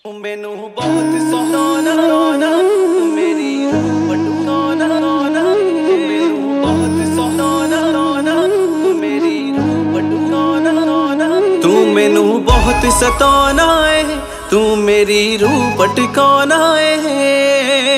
मैनू बहुत सोहना मेरी पटुना मैनू बहुत सोहना मेरी पटुना तू मैनू बहुत सताना है तू मेरी रूह पटकाना है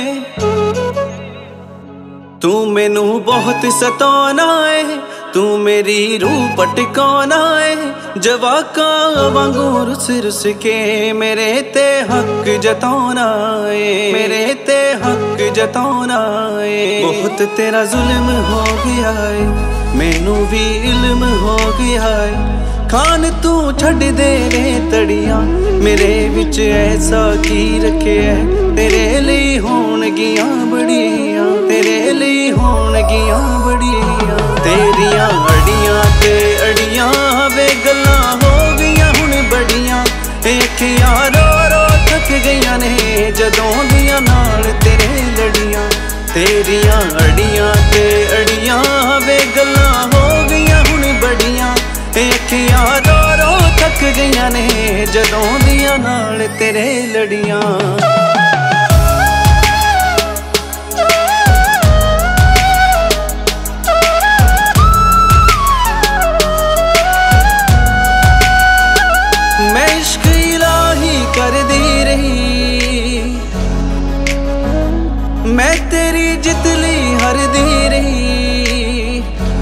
तू मैनू बहुत सताना है तू मेरी रूह पटकाना है जवाका वांगू रुस रुस के मेरे ते हक जताना है मेरे ते हक जताना है बहुत तेरा जुल्म हो गया है मैनू भी इल्म हो गया है खान तू छड़ दे रे तड़ियां मेरे विच ऐसा की रखे है तेरे लिए होणगियां बड़ियां तेरे लिए होणगियां बड़ियां तेरियां अड़ियां ते अड़ियां वे गल्लां हो गईयां हुण बड़ियां अखियां रो रो थक गईयां ने जदों दियां नाल तेरे लड़ियां तेरियां अड़ियां ते अड़ियां वे गल्लां हो गईयां हुण बड़ियां अखियां रो रो थक गईयां ने जदों दियां नाल तेरे लड़ियां मैं इश्क इलाही कर दी रही मैं तेरी जितली हर दी रही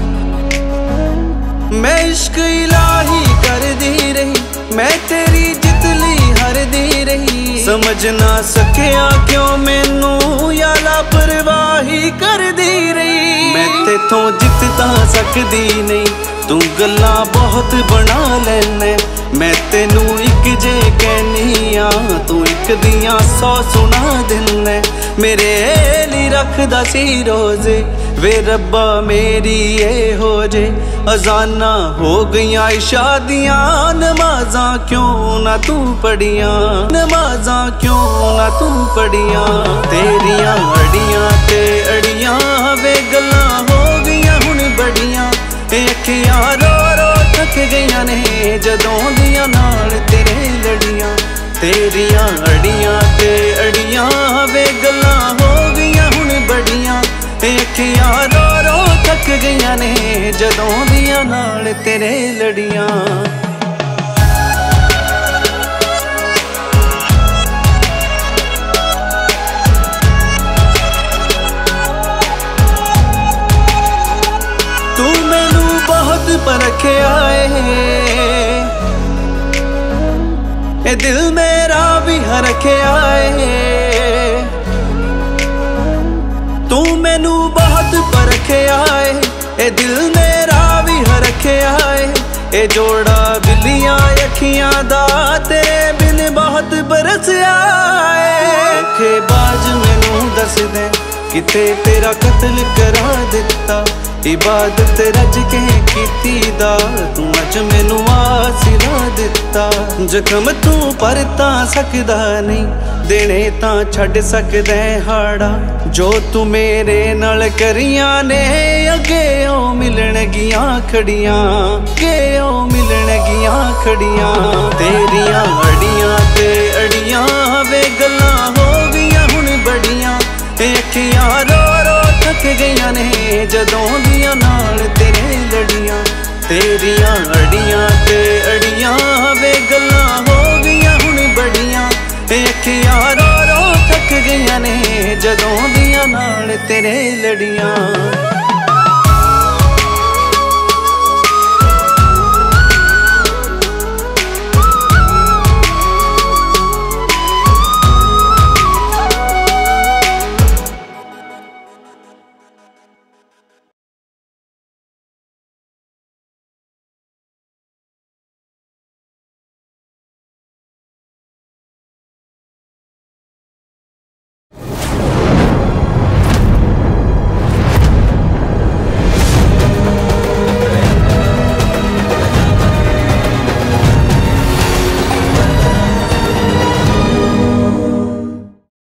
मैं इश्क इलाही कर दी रही मैं तेरी जितली हर दी रही समझ ना सकिया क्यों मैनू या लापरवाही कर दी रही मैं तेथों जित सकदी नहीं तू गल्लां बहुत बना लैने मैं तेनू एक जे कहनी आ तू एक दियां 100 सुना दिन्ने मेरे लिए रखदा सी रोजे वे रब्बा मेरी ये हो जे अजाना हो गईयां इशा दियां नमाज़ां क्यों ना तू पढ़ियां नमाज़ां क्यों ना तू पढ़ियां तेरियां अड़ियां ते अड़ियां वे गल्लां हो गईयां हुण बड़ियां अखियां रो रो थक गईयां ने जदों दियां नाल तेरे लड़ियां तेरियां अड़ियां ते अड़ियां वे गल्लां हो गईयां हुण बड़ियां अखियां रो रो थक गईयां ने जदों दियां नाल तेरे लड़ियां तू मैनू बहुत परखिया है दिल मेरा भी हरखिया है तू मैनू बहुत परखिया है दिल मेरा भी हरखिया है जोड़ा बिल्लियां अखियां दा तेरे बिन बहुत बरसिया है बाज मैनू दस दे किते तेरा कत्ल करा दिता इबादत रज के कीती दा तू अज मैनू आसिला दिता जख्म तू परता सकदा नहीं देने तां छड़ सकदा हाड़ा जो तू मेरे नाल करियां ने अगे ओ मिलणगियां खड़ियां अगे ओ मिलणगियां खड़ियां तेरियां अड़ियां ते अड़ियां वे गल्लां हो गईयां हुण बड़ियां अखियां रो रो थक गईयां ने जदों दियां नाल तेरे लड़ियां तेरियां अड़ियां ते अड़ियां वे गल्लां हो गईयां हुण बड़ियां अखियां रो रो थक गईयां ने जदों दियां नाल तेरे लड़ियां।